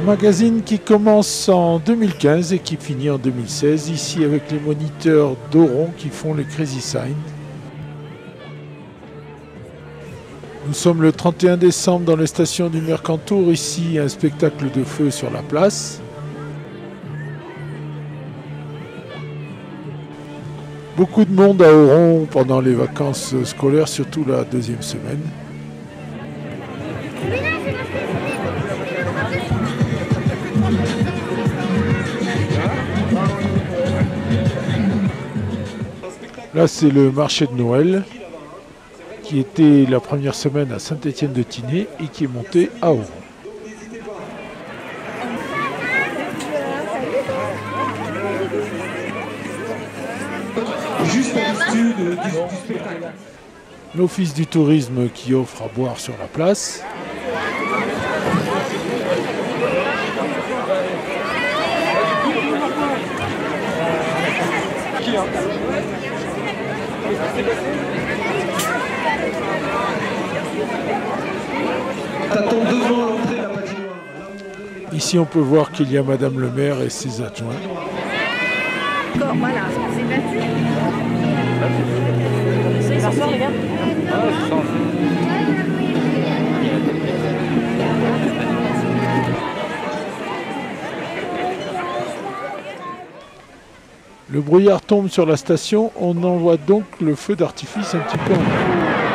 magazine qui commence en 2015 et qui finit en 2016, ici avec les moniteurs d'Oron qui font les Crazy Sign. Nous sommes le 31 décembre dans les stations du Mercantour, ici un spectacle de feu sur la place. Beaucoup de monde à Oron pendant les vacances scolaires, surtout la deuxième semaine. Là, c'est le marché de Noël qui était la première semaine à Saint-Étienne-de-Tinée et qui est monté à Oron. L'office du tourisme qui offre à boire sur la place. Ici, on peut voir qu'il y a Madame le maire et ses adjoints. Voilà, c'est battu. C'est sort, les gars. Le brouillard tombe sur la station, on envoie donc le feu d'artifice un petit peu en haut.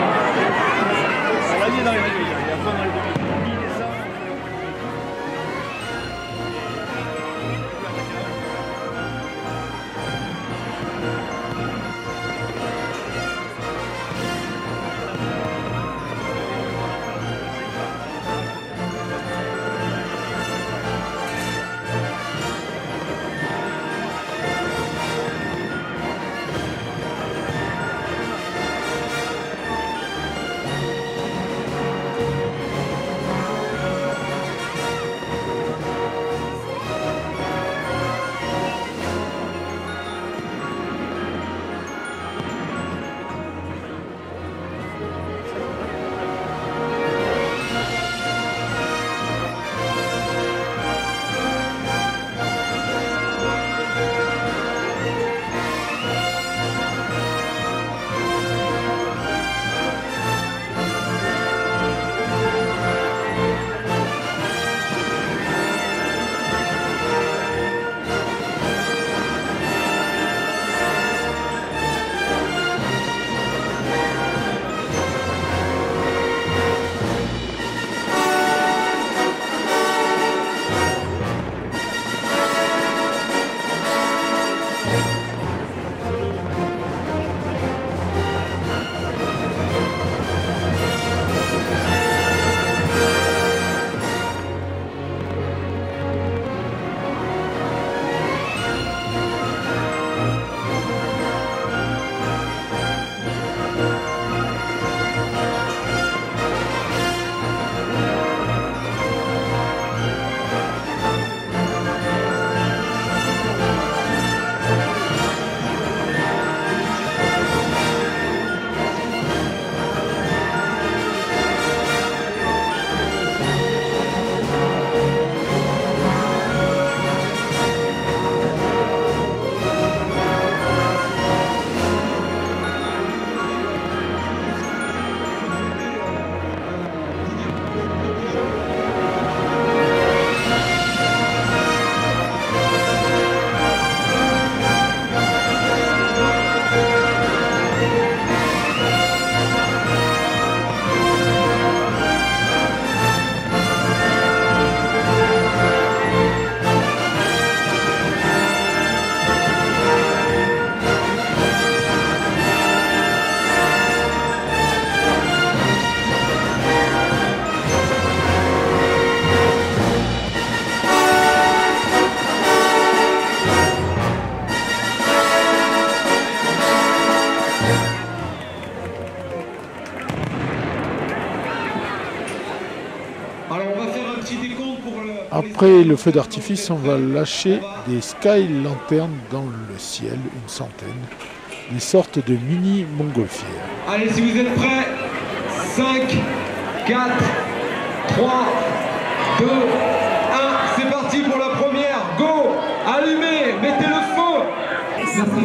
Après le feu d'artifice, on va lâcher des sky lanternes dans le ciel, une centaine, des sortes de mini montgolfières. Allez, si vous êtes prêts, 5, 4, 3, 2, 1, c'est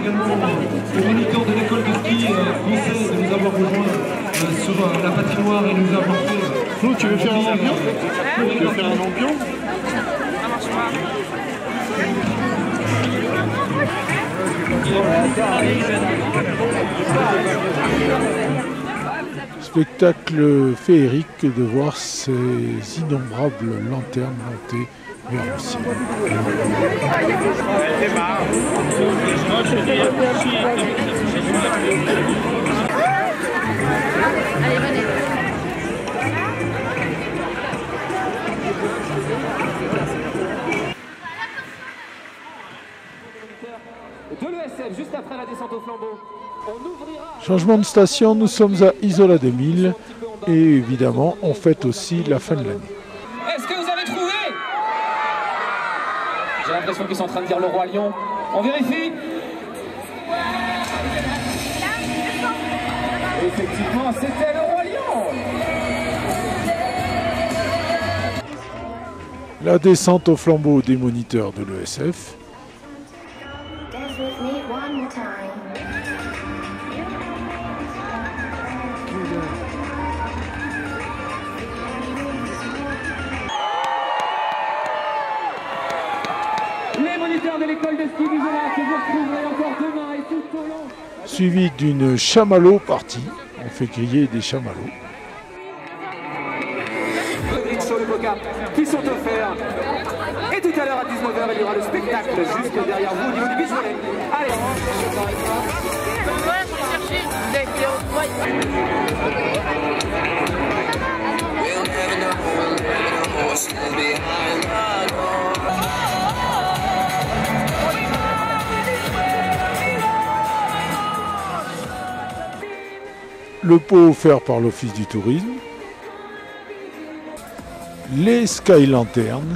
également aux moniteurs de l'école de ski français de nous avoir rejoints sur la patinoire et nous avoir fait... Flo, tu veux faire un lampion? Tu veux faire un lampion? Spectacle féerique de voir ces innombrables lanternes monter vers le ciel. Allez, venez. De l'ESF, juste après la descente au flambeau. On ouvrira... Changement de station, nous sommes à Isola 2000 et évidemment on fête aussi la fin de l'année. Est-ce que vous avez trouvé? J'ai l'impression qu'ils sont en train de dire le roi lion. On vérifie. Effectivement, c'était le roi lion. La descente au flambeau des moniteurs de l'ESF. Dance with me one more time. Les moniteurs de l'école de ski d'Isola que vous retrouverez encore demain et tout au long. Suivi d'une chamallow partie. On fait griller des chamallows. Rubrique sur le Boca qui sont offerts. Et tout à l'heure à 19h, il y aura le spectacle juste derrière vous au niveau du visuel. Allez. Le pot offert par l'Office du tourisme. Les Sky Lanternes.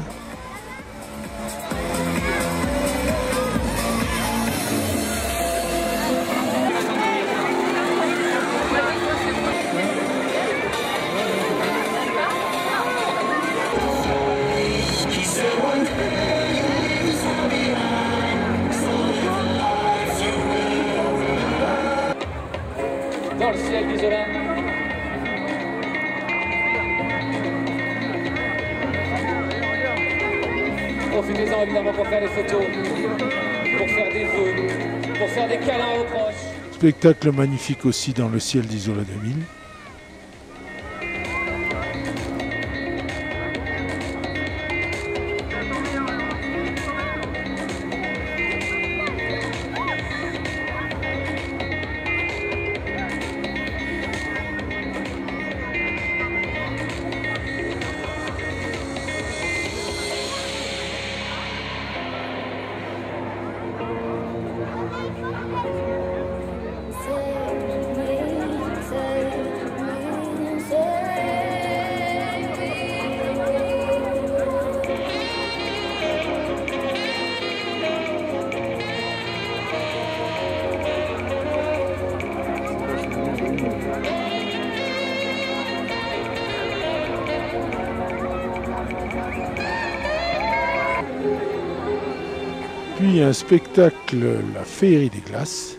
Dans le ciel d'Isola. Profitez-en évidemment pour faire des photos, pour faire des vœux, pour faire des câlins aux proches. Spectacle magnifique aussi dans le ciel d'Isola 2000. Puis un spectacle, la féerie des glaces.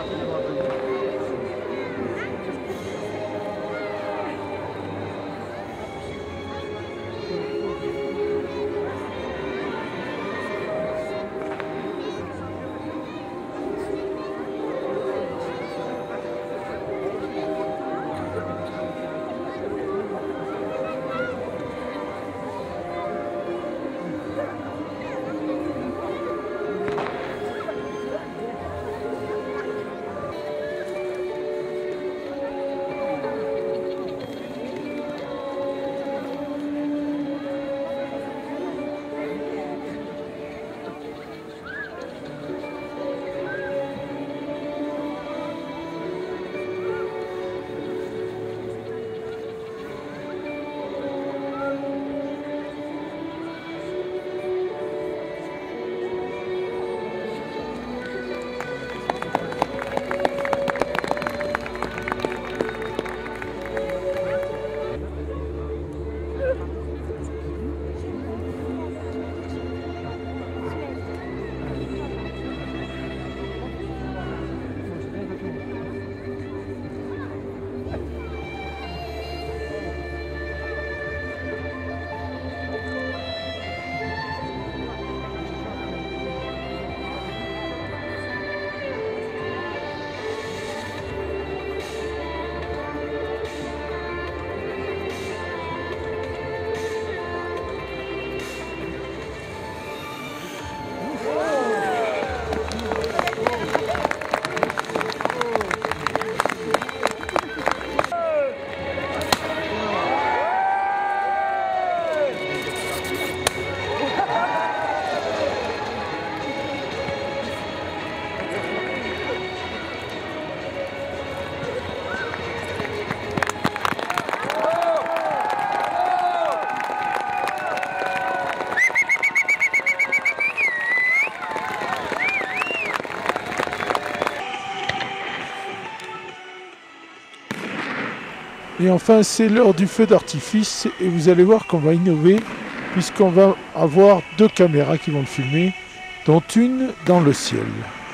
Et enfin, c'est l'heure du feu d'artifice et vous allez voir qu'on va innover puisqu'on va avoir 2 caméras qui vont le filmer, dont une dans le ciel.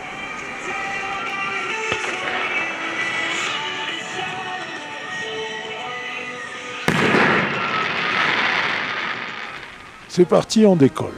C'est parti, on décolle.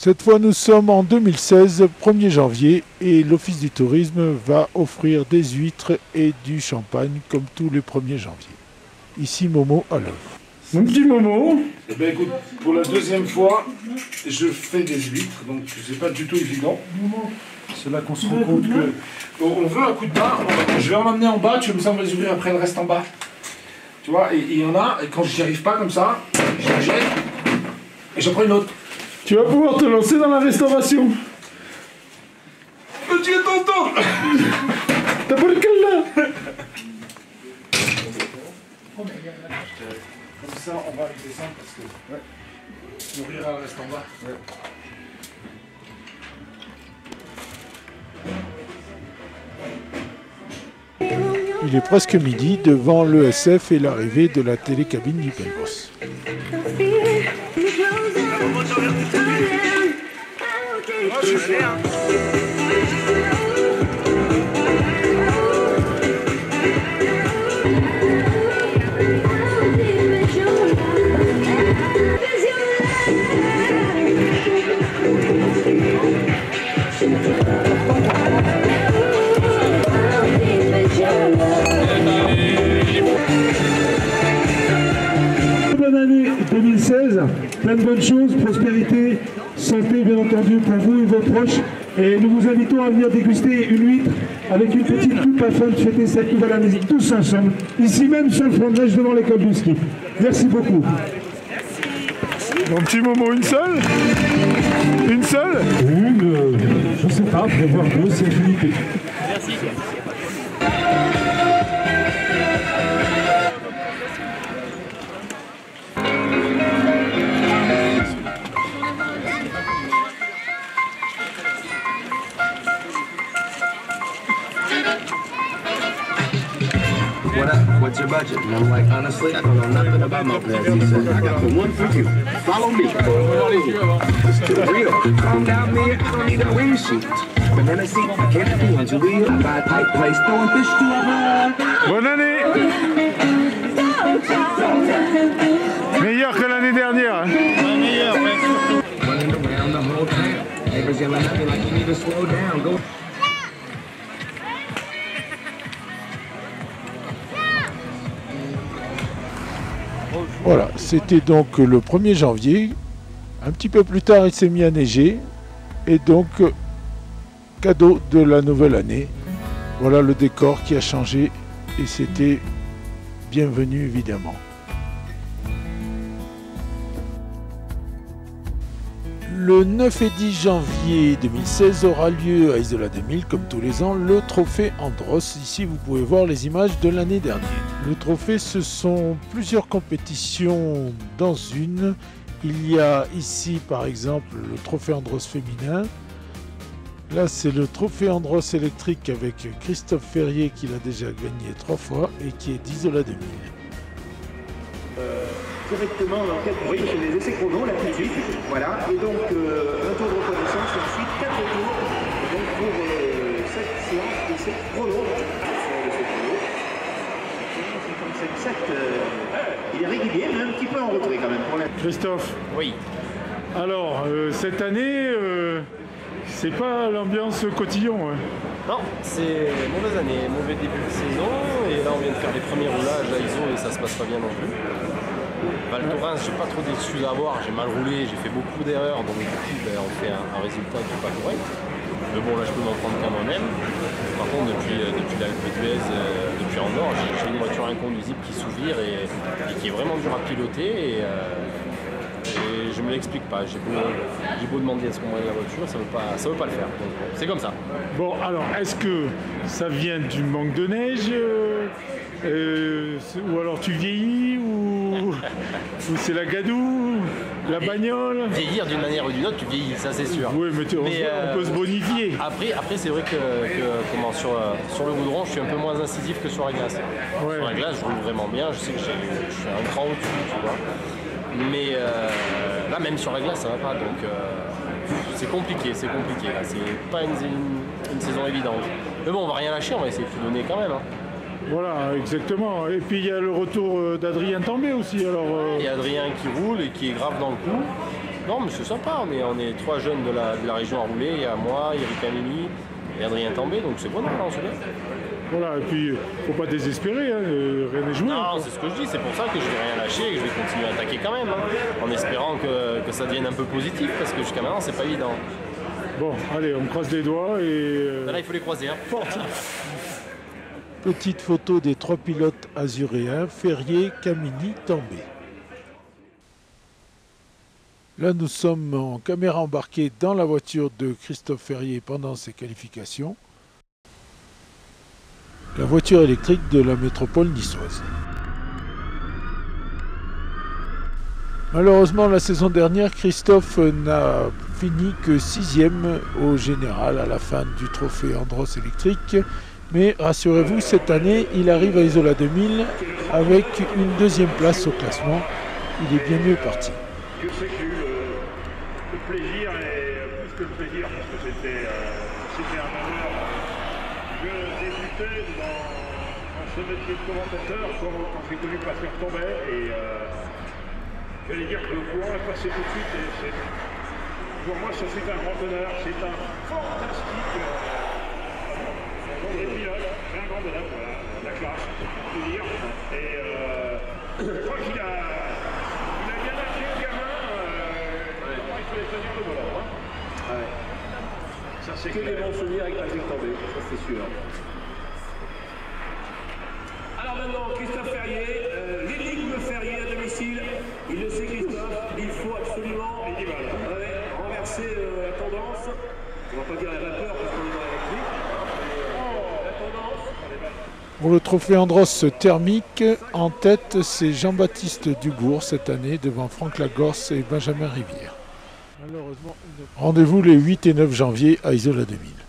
Cette fois, nous sommes en 2016, 1er janvier, et l'Office du tourisme va offrir des huîtres et du champagne comme tous les 1er janvier. Ici Momo à l'œuvre. Mon petit Momo. Eh ben écoute, pour la deuxième fois, je fais des huîtres, donc c'est pas du tout évident. C'est là qu'on se rend compte que on veut un coup de barre. Je vais en amener en bas, tu me sembles les ouvrir après le reste en bas. Tu vois, et il y en a, et quand je n'y arrive pas comme ça, je la jette et j'en prends une autre. Tu vas pouvoir te lancer dans la restauration. Petit tonton. T'as pas le cul là. Comme ça, on va les descendre parce que nourrir reste en bas. Ouais. Il est presque midi devant l'ESF et l'arrivée de la télécabine du Pelgos. Bonne année 2016, plein de bonnes choses, prospérité, santé bien entendu pour vous et vos proches. Et nous vous invitons à venir déguster une huître avec une petite coupe afin de fêter cette nouvelle année tous ensemble, ici même sur le front de neige devant l'école du ski. Merci beaucoup. Mon petit Momo, une seule? Une seule? Une, je sais pas, prévoir deux, c'est limité. Merci. What up? What's your budget? And I'm like, honestly, I don't know nothing about Mountain, as he said. I got the one for you. Follow me. It's too real. Calm down there, I don't need a wing sheet. Banana seat, I can't do one. Julia, I got a tight place. Throwing fish to a bar. Bonne année! Meilleur que l'année dernière. Meilleur, running around the whole town. Neighbors yelling at me like you need to slow down. Go. Voilà, c'était donc le 1er janvier. Un petit peu plus tard, il s'est mis à neiger. Et donc, cadeau de la nouvelle année. Voilà le décor qui a changé. Et c'était bienvenu, évidemment. Le 9 et 10 janvier 2016 aura lieu à Isola 2000, comme tous les ans, le trophée Andros. Ici, vous pouvez voir les images de l'année dernière. Le trophée, ce sont plusieurs compétitions dans une. Il y a ici, par exemple, le trophée Andros féminin. Là, c'est le trophée Andros électrique avec Christophe Ferrier, qui l'a déjà gagné 3 fois et qui est d'Isola 2000. Correctement oui, les essais chrono, là tout de suite. Voilà, et donc un tour de reconnaissance et ensuite 4 tours. Et donc pour cette séance d'essais chrono. Il est régulier, mais un petit peu en retrait quand même. Pour la... Christophe. Oui. Alors, cette année, c'est pas l'ambiance cotillon. Hein. Non, c'est mauvaise année, mauvais début de saison. Et là, on vient de faire les premiers roulages à ISO et ça se passe pas bien non plus. Val Thorens, j'ai pas trop d'excuses à avoir, j'ai mal roulé, j'ai fait beaucoup d'erreurs, donc du coup on fait un résultat qui n'est pas correct. Mais bon, là je peux m'en prendre qu'à moi-même. Par contre, depuis l'Alpe d'Huez, depuis Andorre, j'ai une voiture inconduisible qui s'ouvre et qui est vraiment dur à piloter. Et je me l'explique pas. J'ai beau demander à ce qu'on m'aide la voiture, ça veut pas le faire. C'est comme ça. Bon, alors est-ce que ça vient du manque de neige ou alors tu vieillis ou c'est la gadoue, la bagnole? Vieillir d'une manière ou d'une autre, tu vieillis, ça c'est sûr. Oui, mais on peut se bonifier. Après c'est vrai que sur le goudron, je suis un peu moins incisif que sur la glace. Ouais. Sur la glace, je roule vraiment bien, je sais que je suis un cran au-dessus, tu vois. Mais là, même sur la glace, ça va pas, donc c'est compliqué. Là, c'est pas une saison évidente. Mais bon, on va rien lâcher, on va essayer de tout donner quand même. Hein. Voilà, exactement. Et puis il y a le retour d'Adrien Tambay aussi. Alors, Et Adrien qui roule et qui est grave dans le coup. Non, mais c'est sympa, on est 3 jeunes de la région à rouler, il y a moi, Eric Amini et Adrien Tambay, donc c'est bon, on se met. Voilà, et puis faut pas désespérer, hein, rien n'est joué. Non, c'est ce que je dis, c'est pour ça que je vais rien lâcher et que je vais continuer à attaquer quand même, hein, en espérant que ça devienne un peu positif, parce que jusqu'à maintenant c'est pas évident. Bon, allez, on croise les doigts et... Là il faut les croiser, hein. Forte. Petite photo des 3 pilotes azuréens, Ferrier, Camini, Tambay. Là, nous sommes en caméra embarquée dans la voiture de Christophe Ferrier pendant ses qualifications. La voiture électrique de la métropole niçoise. Malheureusement, la saison dernière, Christophe n'a fini que 6e au général à la fin du trophée Andros électrique. Mais rassurez-vous, cette année, il arrive à Isola 2000 avec une 2e place au classement. Il est bien mieux parti. Je sais que j'ai eu le plaisir, et plus que le plaisir, parce que c'était un honneur. Je débutais dans ce métier de commentateur quand j'ai connu Pasteur Tambay, et j'allais dire que le courant est passé tout de suite, et pour moi ça c'est un grand honneur, c'est un fantastique pilote, c'est un grand honneur, voilà, la classe, on peut dire, et je crois qu'il a bien lâché le gamin, comment il fallait tenir le volant. Hein. Ouais. Ça, c'est que des bons souvenirs avec Patrick Tambay, ça c'est sûr. Alors maintenant, Christophe Ferrier, l'énigme Ferrier à domicile, il le sait Christophe, il faut absolument renverser la tendance, on va pas dire la vapeur parce qu'on est dans l'électrique, la tendance. Pour le trophée Andros thermique, en tête, c'est Jean-Baptiste Dubourg cette année devant Franck Lagorce et Benjamin Rivière. Rendez-vous les 8 et 9 janvier à Isola 2000.